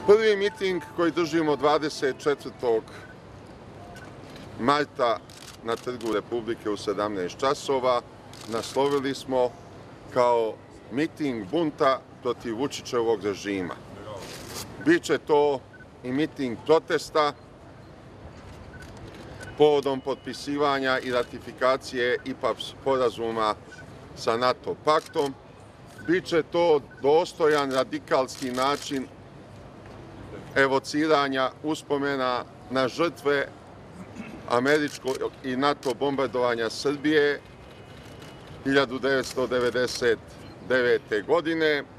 Prvi miting koji držimo 24. marta na Trgu Republike u 17 časova naslovili smo kao miting bunta protiv Vučićevog režima. Biće to i miting protesta povodom potpisivanja i ratifikacije IPA sporazuma sa NATO paktom. Biće to dostojan radikalski način evociranja uspomena na žrtve američkog i NATO bombardovanja Srbije 1999. godine